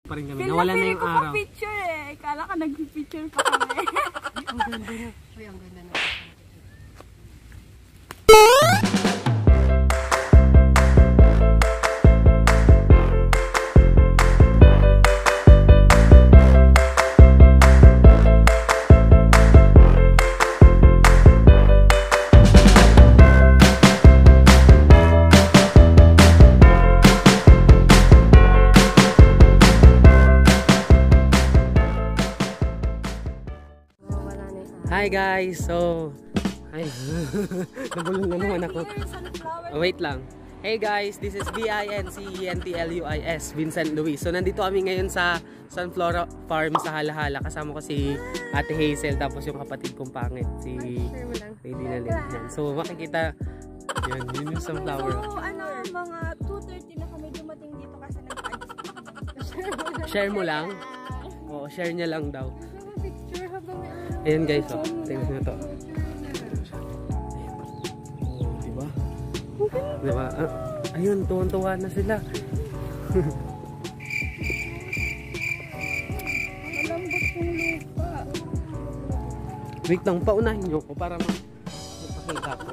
pa rin kami. Nawala na yung araw. Picture eh. Kala ka nag-picture pa kami. Ang ganda na. Uy, ang ganda na. Hi guys! So, ay, nabulong na naman ako. Oh, wait lang. Hey guys, this is VINCENTLUIS, Vincent Luis. So, nandito kami ngayon sa Sunflower Farm sa Halahala. Kasama ko si Ate Hazel, tapos yung kapatid kong pangit, si Lady Nalin. So, makikita, yun yung sunflower. So, mga 2:30 na kami dumating dito kasi nag-adjust. Share mo lang? Oo, share niya lang daw. Picture habang Ayan guys, oh. Tingnan nyo to. Oh, diba? Diba? Ayun, tuwan-tuwa na sila. malambot yung lupa. Wait lang, paunahin nyo ko para magpakita ko.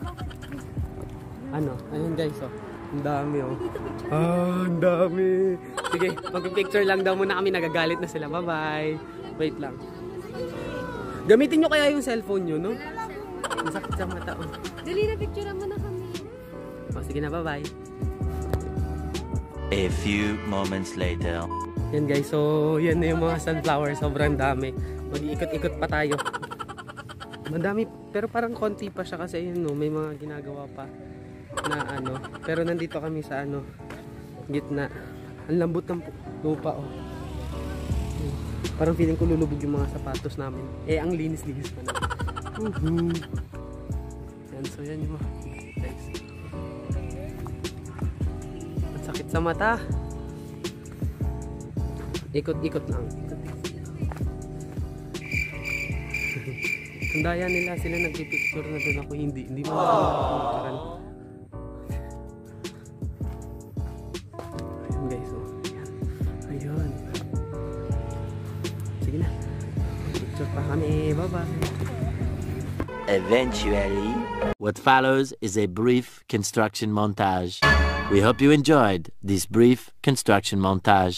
Ano? Ayun guys, oh. Ang dami, oh. Ang dami. Sige, mag-picture lang daw muna kami. Nagagalit na sila. Bye-bye. Wait lang. Gamitin nyo kaya yung cellphone nyo, no? Masakit sa mata, oh. Dali na, picture mo na kami. Oh, sige na, bye-bye. A few moments later. Yan guys, so yan na yung mga sunflower. Sobrang dami. Mag-iikot-ikot pa tayo. Madami, pero parang konti pa siya kasi yun, no? May mga ginagawa pa na ano. Pero nandito kami sa ano, gitna. Ang lambot ng lupa, oh. Parang feeling ko lulubog yung mga sapatos namin. Eh, ang linis-linis pa na. Yan, so yan yung mga guys. Ang sakit sa mata. Ikot-ikot lang. Ang daya nila, sila nagpipicture na doon ako hindi. Hindi mo nakapicturean. Ayun guys, oh. Ayun. Sige na. Picture pa kami. Bye-bye. Eventually, what follows is a brief construction montage. We hope you enjoyed this brief construction montage.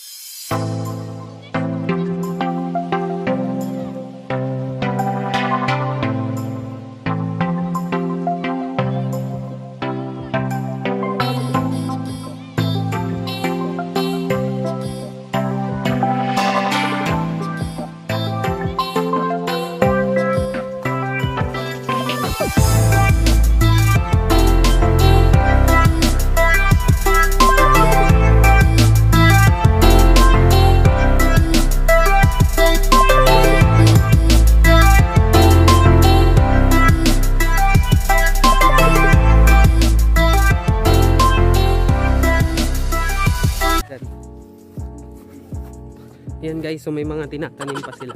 Yan guys, so may mga tinatanim pa sila.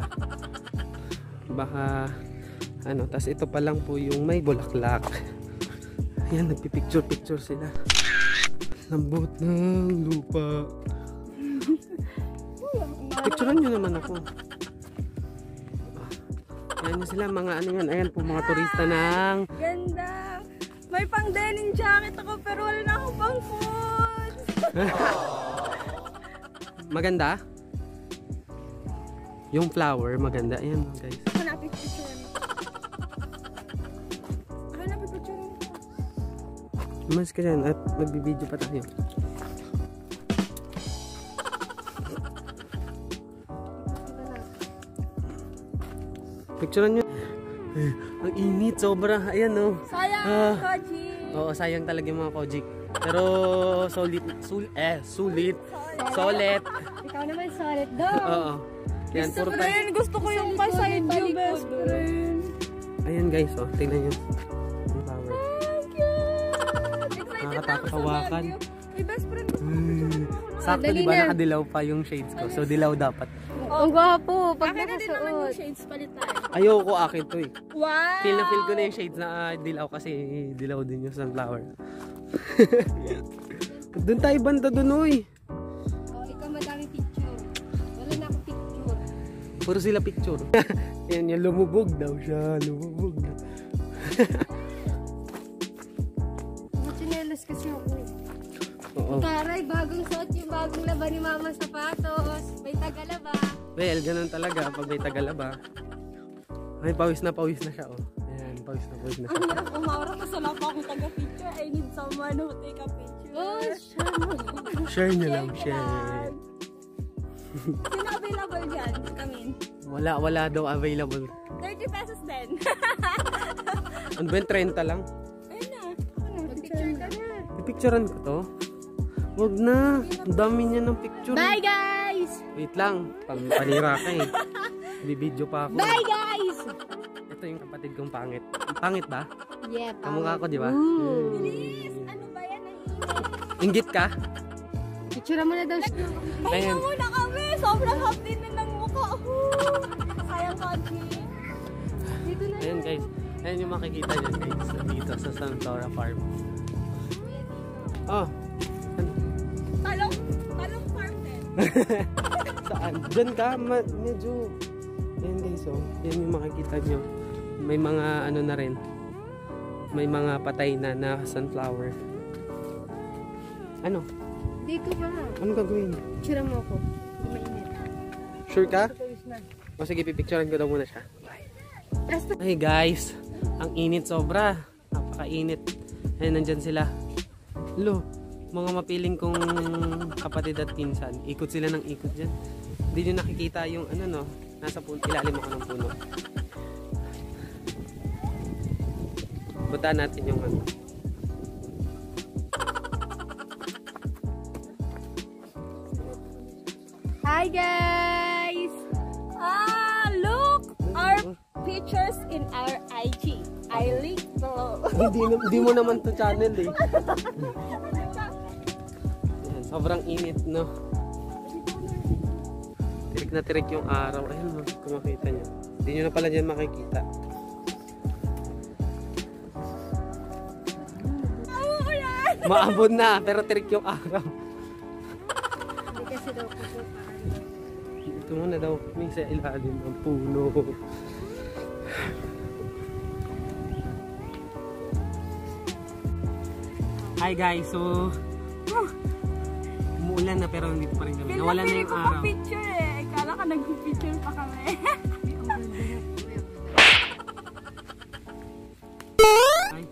Baka ano, tas ito pa lang po yung may bulaklak. Ayan, nagpipicture-picture sila. Lambot ng lupa. Picturean nyo naman ako. Ayan na sila, mga ano yan. Ayan po, mga turista ng... Ganda. May pang denim jacket ako pero wala na akong pang food. Maganda? Yung flower, maganda. Ayan guys. Ako na picture mo. Ako na picture mo. Mas ka dyan at magbibideo pa tayo. Picturean nyo. Ang init, sobra. Ayan, no. Sayang, Koji. Oo, sayang talaga yung mga Kojik. Pero sulit. Solid. Ikaw naman solid daw. Oo. Yan, Best puro friend, gusto ko yung kaside you, best friend. Ayan guys, oh, tingnan nyo. Ang flower. Thank you. Excited na ako sa Nakakatawakan. Baguio. Hey, best friend. Sakto, dali di ba? na. Nakadilaw pa yung shades ko. So, dilaw dapat. Ang gwapo. Pag Akin na din naman yung nakasuot. shades, palit tayo. Ayoko akin to eh. Wow! Feel na feel ko na yung shades na dilaw kasi dilaw din yung sunflower. Doon tayo banda doon, uy. Oh, ikaw madaming picture. picture. Wala na ako picture. Puro sila picture. Yan yung lumubog daw siya. Lumubog daw. Chinelas kasi ako. Oo. Taray, bagong suot yung bagong laba ni Mama sapatos. May tagalaba. Well, ganun talaga pag may tagalaba. Ay, pawis na siya, oh. Ayan, pawis na siya. Ang hirap umawara kasi wala pa akong taga-picture. I need someone who take a picture. Oh, Share nyo lang, share. Sino available dyan? Kamin. Wala daw available. 30 pesos din. Ano ba yung 30 lang? Ayun na. Mag-picture ka na. Pipicturean ko to? Wag na. Ang dami niya ng picture. Bye, guys! Wait lang. Panira ka eh. Bibidyo pa ako. Bye, guys! Ito yung kapatid kong pangit. Pangit ba? Yeah, Kamukha ko, di ba? Please, ano ba yan? Inggit ka? Picture mo na daw siya. Pahinga muna kami. Sobrang happy na ng mukha. Sayang konti. Dito na. Ayan guys. Ayan yung makikita nyo guys. Dito sa Santora Farm. Oh. Talong farm din. Saan? Diyan ka? Medyo... Ayan guys oh. Ayan yung makikita nyo. May mga ano na rin. May mga patay na sunflower. Ano? Dito ba? Ano gagawin? Picture mo ako. Mainit. Sure ka? O sige, pipicturean ko daw muna siya. Ay guys, ang init sobra. Napakainit. Ayun, nandyan sila. Lo, mga mapiling kong kapatid at pinsan. Ikot sila ng ikot dyan. Hindi nyo nakikita yung ano no, nasa ilalim ako ng puno. Puntaan natin yung ano. Hi guys! Look! Our pictures in our IG. I link below. Hindi mo naman to channel eh. Ayan, sobrang init no. Tirik na tirik yung araw. Ayun no, kung makita nyo. Hindi nyo na pala dyan makikita. Maabot na, pero tirik yung araw. Hindi kasi daw pupuntaan. Ito muna daw kami sa ilalim ng puno. Hi guys, so umuulan na pero nandito pa rin kami. Nawala na yung ko araw. pa picture eh. Kala ka nag-picture pa kami. Ay,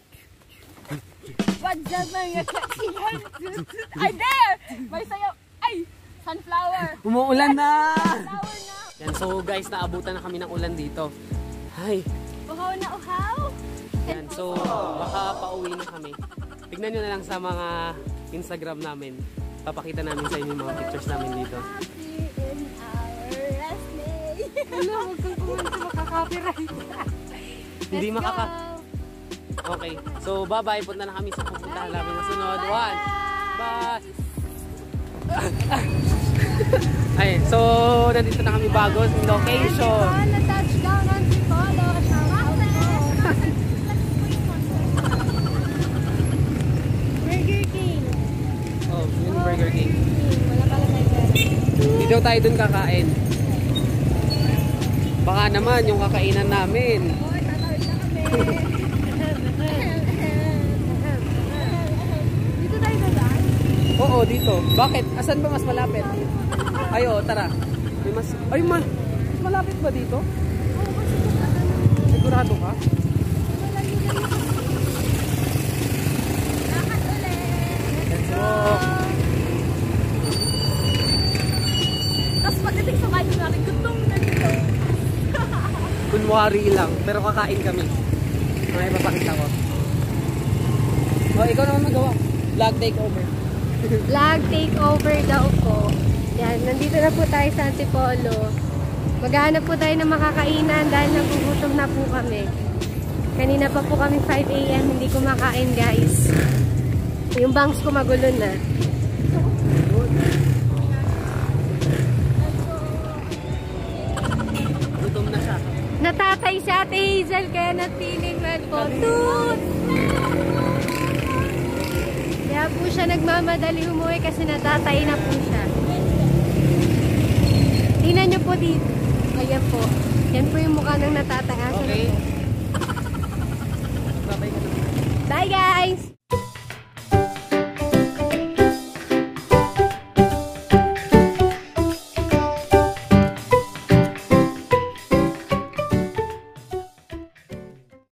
What's up mga kaibigan? Ay, there! May sayaw. Ay! Sunflower! umuulan na! Flower na! Yan, so guys, naabutan na kami ng ulan dito. Hi! Uhaw na uhaw! Yan, so baka pauwi na kami. Tignan nyo na lang sa mga Instagram namin. Papakita namin sa inyo yung mga pictures namin dito. Happy in our rest day! Ano, huwag kang kumanta, makaka-copyright. Hindi Let's makaka... go. Okay, so bye-bye. Punta na kami sa pupuntahan namin na sunod. One! Bye! Ay, so nandito na kami bago sa location. Na-touchdown on Tripolo. Burger King. Oh, yung Burger King. Wala pala tayo. Hindi daw tayo dun kakain. Baka naman yung kakainan namin. Oy, tatawid na kami! Dito tayo dadaan. Oo, dito. Bakit? Asan ba mas malapit? Ay, oo, tara. May mas... Ay, mas malapit ba dito? Sigurado ka? Lakad ulit! Let's go! Tapos pagdating sa bahay natin, gutom na dito. Kunwari lang, pero kakain kami. May papakita ko. Oh, ikaw naman magawa. Vlog takeover. Vlog takeover daw po. Yan, nandito na po tayo sa Antipolo. Maghahanap po tayo ng makakainan dahil nagugutom na po kami. Kanina pa po kami 5 AM, hindi kumakain guys. Yung bangs ko magulo na. Gutom na siya. Natatay si Ate Hazel kaya napiling mag-photos. Kaya po siya nagmamadali umuwi kasi natatay na po siya. po dito. Ayan po. Yan po yung mukha ng natataasan. Okay. Bye guys!